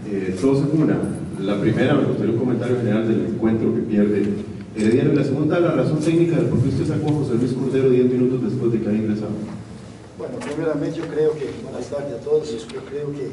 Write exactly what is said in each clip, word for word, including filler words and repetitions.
Eh, dos en una. La primera, me gustaría un comentario general del encuentro que pierde Herediano. Y la segunda, la razón técnica de por qué usted sacó a José Luis Cordero diez minutos después de que había ingresado. Bueno, primeramente yo creo que, buenas tardes a todos, yo creo que,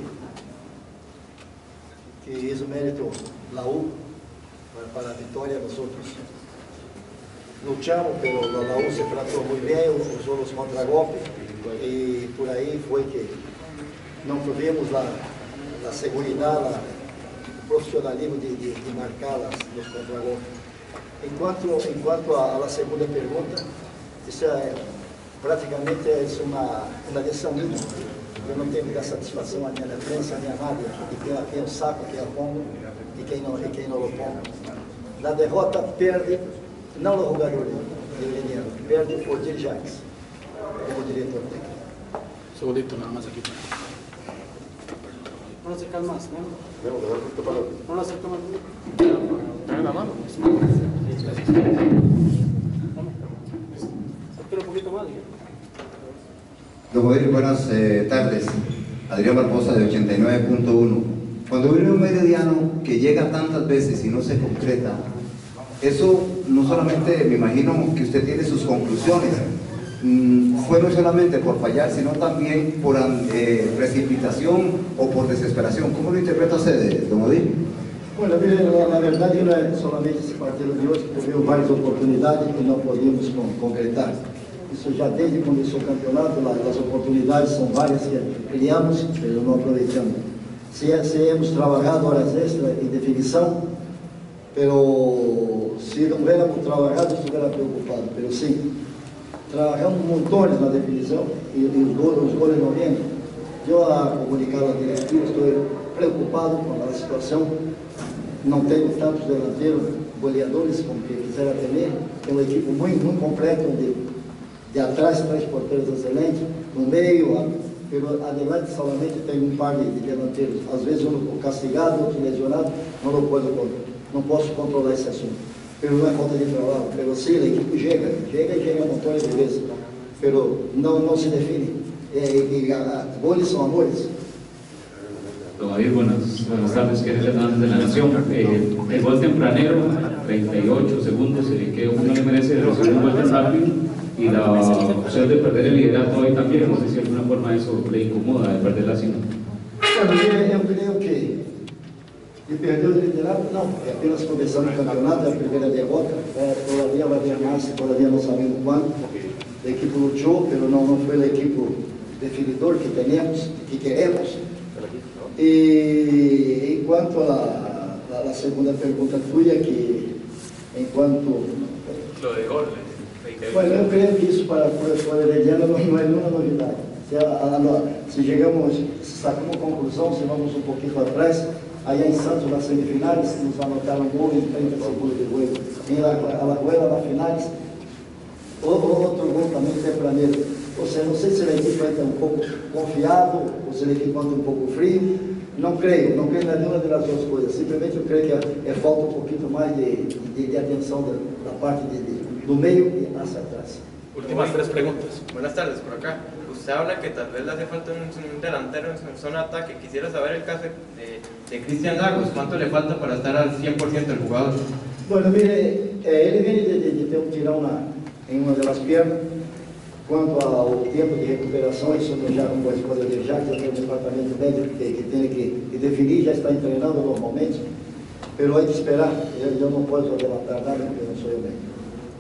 que es un mérito la U para, para la victoria nosotros. Luchamos, pero la U se trató muy bien, usó los contragolpes y por ahí fue que no tuvimos la, la seguridad, la, el profesionalismo de, de, de marcar las, los contragolpes. En cuanto, en cuanto a, a la segunda pregunta, isso é, praticamente é uma, uma decisão minha. Eu não tenho que dar satisfação à minha defesa, à minha nada, de quem, quem eu saco, quem eu pongo, de quem não, de quem não o pongo. Na derrota, perde, não o jogador de Herediano, perde o dirigente, como diretor técnico. Segundito, nada más aquí. No lo acercas más, ¿no? No lo acercas más. Dame la mano. Un poquito más. Don Odilio, buenas eh, tardes. Adrián Barbosa de ochenta y nueve punto uno. Cuando viene un Herediano que llega tantas veces y no se concreta, eso no solamente, me imagino que usted tiene sus conclusiones, mm, fue no solamente por fallar, sino también por eh, precipitación o por desesperación. ¿Cómo lo interpreta usted, don Odilio? Bueno, na, na verdade não é somente esse partido de hoje que teve várias oportunidades que não podíamos concretar. Isso já desde quando começou o campeonato, as oportunidades são várias que criamos, mas não aproveitamos. Se, se hemos trabalhado horas extras em definição, pero se não hubiéramos trabalhado, estuviera preocupado. Pero sim, trabalhamos montones na definição e, e os goles, os goles não vêm. Eu, a comunicar a diretiva, estou preocupado com a situação. Não tenho tantos delanteiros, goleadores como que quisera ter. É uma equipe muito, muito completa, onde de atrás três porteiros excelentes, no meio, pelo adelante solamente tem um par de, de delanteiros. Às vezes um castigado, outro lesionado, não, lo puedo, não posso controlar esse assunto. Pero não é falta de trabalho, pero sim, a equipe chega, chega e chega montones de vezes, pero não, não se define. E, e, e, goles são amores. Don David, buenas, buenas tardes, Kenneth Hernández de La Nación. Eh, el gol tempranero, treinta y ocho segundos, el que uno le merece recibir un gol tan rápido y la opción de perder el liderato hoy también, no sé si de alguna forma eso le incomoda de perder la cima. Bueno, eu creio que de perder o liderato, não, é apenas começando o campeonato, é a primeira derrota, é, todavia vai haver mais, todavia não sabemos quando. A equipe lutou, mas não, não foi a equipe definidor que temos, que queremos. E enquanto a, a, a segunda pergunta tua, que enquanto... Lo de gol. Bueno, eu creio que isso para o Herediano não, não é nenhuma novidade. Se, a, a, se chegamos, se sacamos conclusão, se vamos um pouquinho para trás, aí em Santos, nas semifinais, nos anotaram um gol em trinta segundos de gol. Em Alagoela, na finais, outro, outro gol também tempranero. Ou seja, não sei se a equipe vai estar um pouco confiado, ou se a equipe vai estar um pouco frio. Não creio, não creio em nenhuma das duas coisas. Simplesmente eu creio que é, é falta um pouquinho mais de, de, de atenção da, da parte de, de, do meio e hacia atrás. Últimas tres preguntas. Buenas tardes, por acá. Usted habla que tal vez le hace falta un, un delantero en zona de ataque. Quisiera saber el caso de, de Cristian Lagos. ¿Cuánto le falta para estar al cien por ciento del jugador? Bueno, mire, eh, ele vem de, de, de ter um tirão na, em uma das pernas. Quanto ao tempo de recuperação, isso já não pode poder já que tem um departamento médico que, que tem que, que definir, já está treinando normalmente, pero hay que esperar, eu, eu não posso adelantar nada porque não sou eu mesmo.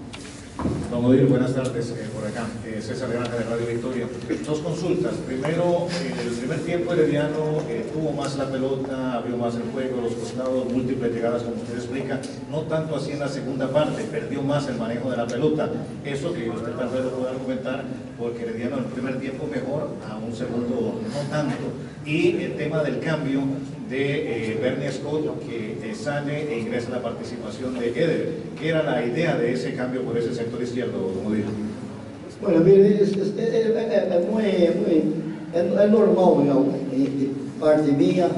Don Odilio, buenas tardes, eh, por acá, eh, César Granja de Radio Victoria. Dos consultas. Primero, eh, el primer tiempo Herediano eh, tuvo más la pelota, abrió más el juego, los costados, múltiples llegadas, como usted explica, no tanto así en la segunda parte, perdió más el manejo de la pelota. Eso que usted tal vez lo pueda argumentar, porque Herediano en el primer tiempo mejor, a un segundo no tanto. Y el tema del cambio de eh, Bernie Scott, que eh, sale e ingresa la participación de Eder. ¿Qué era la idea de ese cambio por ese sector izquierdo, como dijo? Bueno, mire, es, es, es, es, es, muy, muy, es, es normal, ¿no? De parte mía,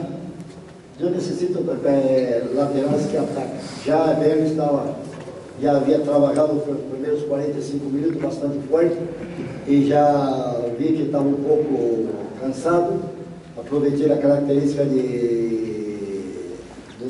yo necesito eh, laterales que ataquen. Ya Bernie estaba, ya había trabajado por los primeros cuarenta y cinco minutos bastante fuerte y ya vi que estaba un poco cansado. Aproveitei a característica de,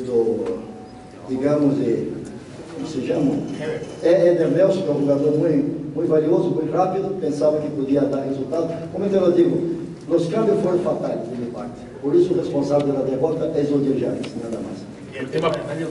do digamos, de, como se chama? É Éder Nelson, que é um jogador muito, muito valioso, muito rápido, pensava que podia dar resultado. Como eu digo, os cambios foram fatais de minha parte. Por isso o responsável da derrota é o dirigente, nada mais.